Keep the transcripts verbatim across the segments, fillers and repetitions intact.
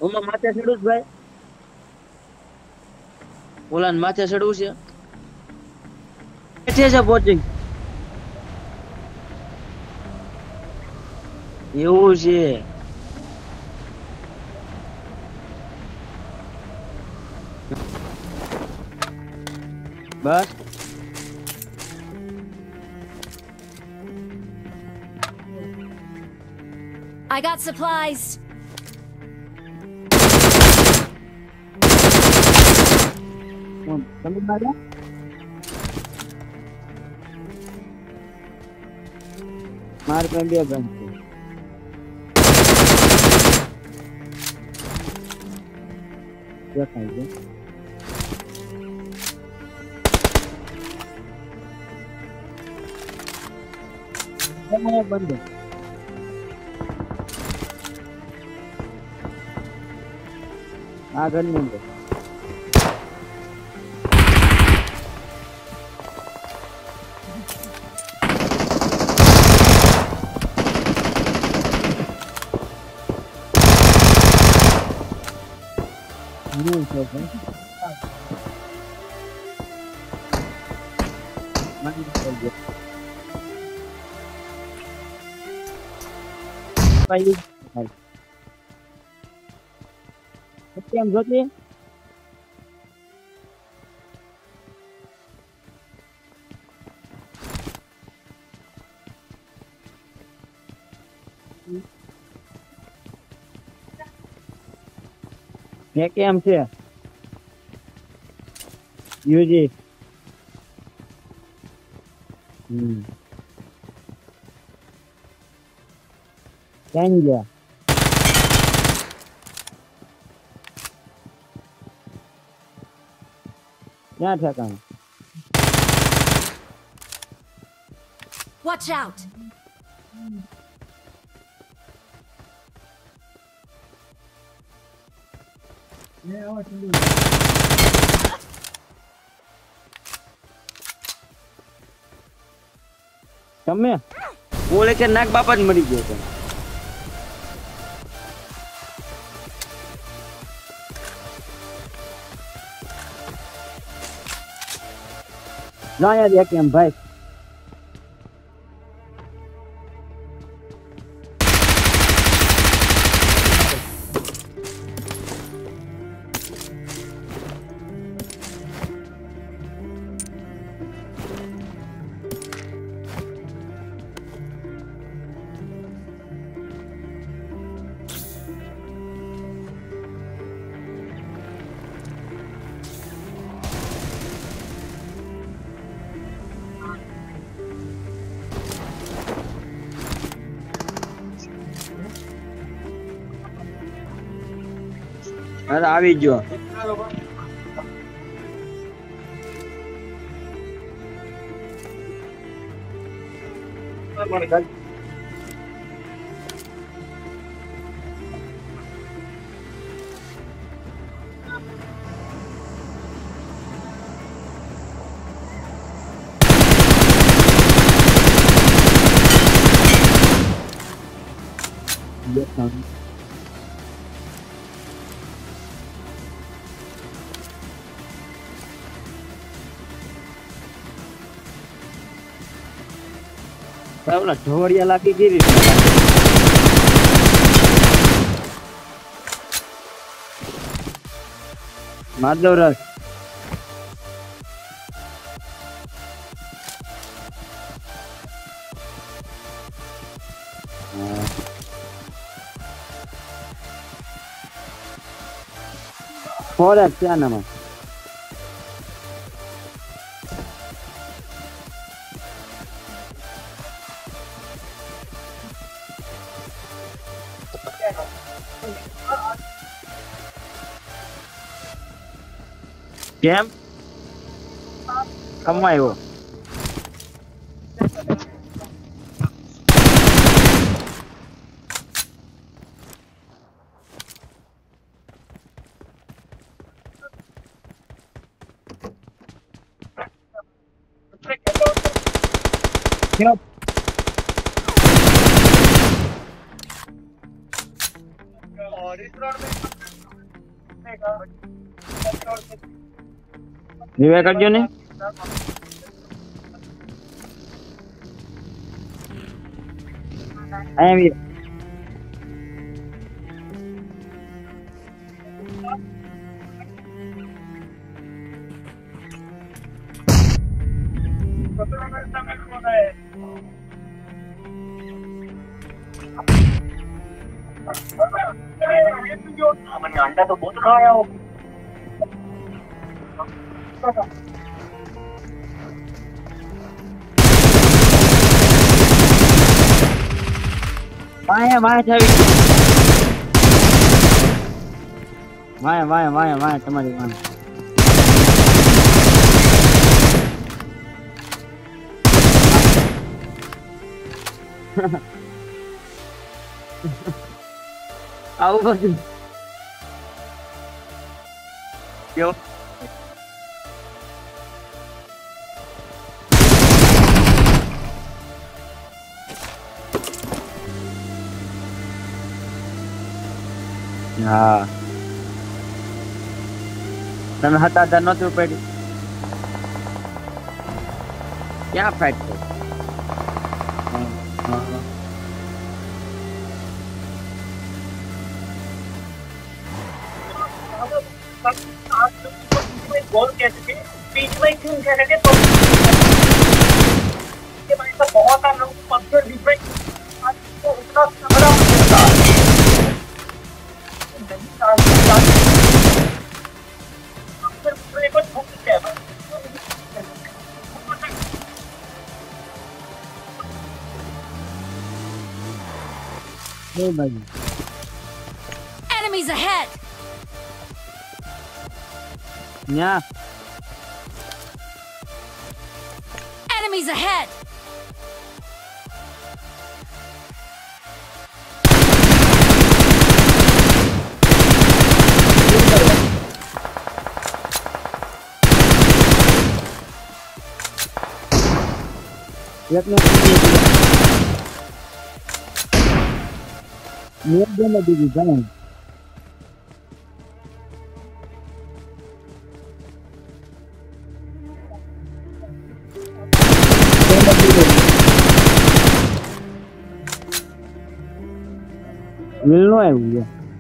ઓમાં માથે ચડવું છે ભાઈ, ઓલાને માથે ચડવું છે. બેઠે છે પહોંચી એવું છે. બસ I got supplies. તમે માર્યા માર પાસે બે ગન છે. દેખાય છે બંધ આ ગન ની અંદર Não, só vai. Mas não pode. Vai. Vai. Temos outro? ये કેમ છે યુજી હમ ક્યાં ગયા ક્યાં ઠેકાણું Watch out. તમે બોલે કે નાક બાપા જ મરી ગયો છે. ના યાર એક એમ ભાઈ અરે આવી ગયો પેલા ઢોળિયા લાગી ગઈ માધવ રસ ખોરાક છે આનામાં કેમ કમાયો Yep. और इस राउंड में रिवाइव करजो ने आया वीर मैंने अंडा तो बहुत खाया हो। माया माया छावी माया माया माया माया तुम्हारी माया आओ बस क्यों हाँ તમે હતા ત્યાં નહોતું પડ્યું ક્યાં ફાઈટ થઈ गोल कैसे थे बीच में क्यों कह रहे थे तो ये भाई तो बहुत आ लोग पत्थर डिफरेंट आज तो उतना तगड़ा होता है को ठोक के है नहीं भाई Enemies ahead! यहाँ Enemies ahead! एक ने मेरे दो में दीदी जाएं मिलनो है भैया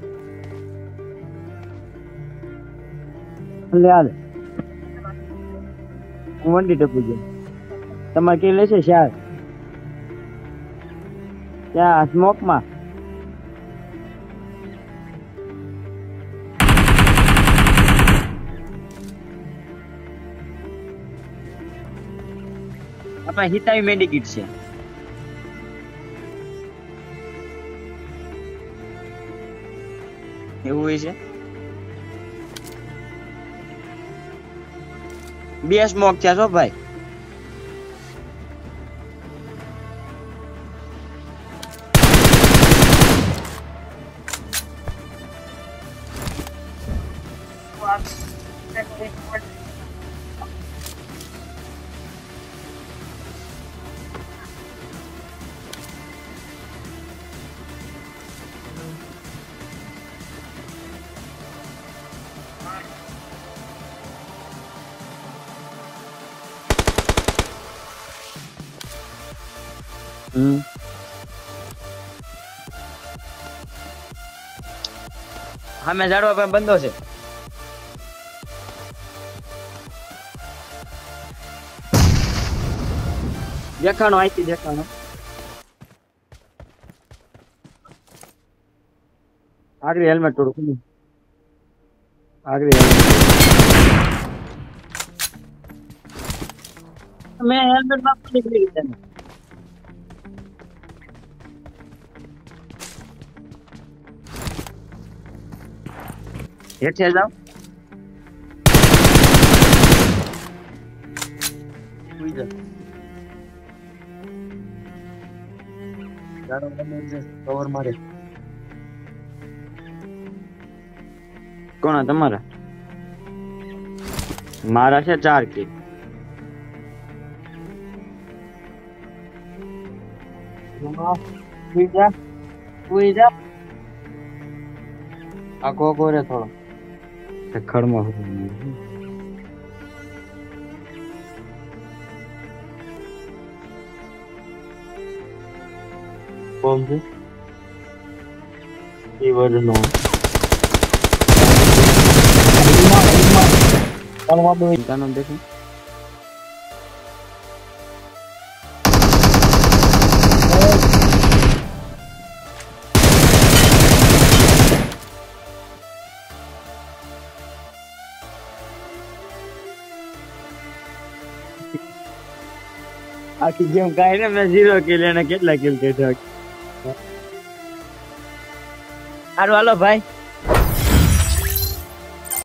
ले आ वंडी टपू गया તમારે કે લેશે શાર ત્યાં સ્મોક માં આપણે હિતાવી મેડિકિટ છે એવું હોય છે બે સ્મોક છે છો ભાઈ हम्म हाँ मैं झाड़वा पे बंदो से देखाणो आई थी देखाणो आगरी हेलमेट तोड़ो आगरी हेलमेट मैं हेलमेट वापस निकली गई हेठ जाओ कवर मारे कोण तमारा मारा छे चार के हुई जा हुई जा आगो आगो रे थोड़ा ખડમાં કોમ છે એ વરનો કાનો દેખો આખી ગેમ કાઈ ને મેં ઝીરો કિલ એને કેટલા કિલ કર્યા હારું હાલો ભાઈ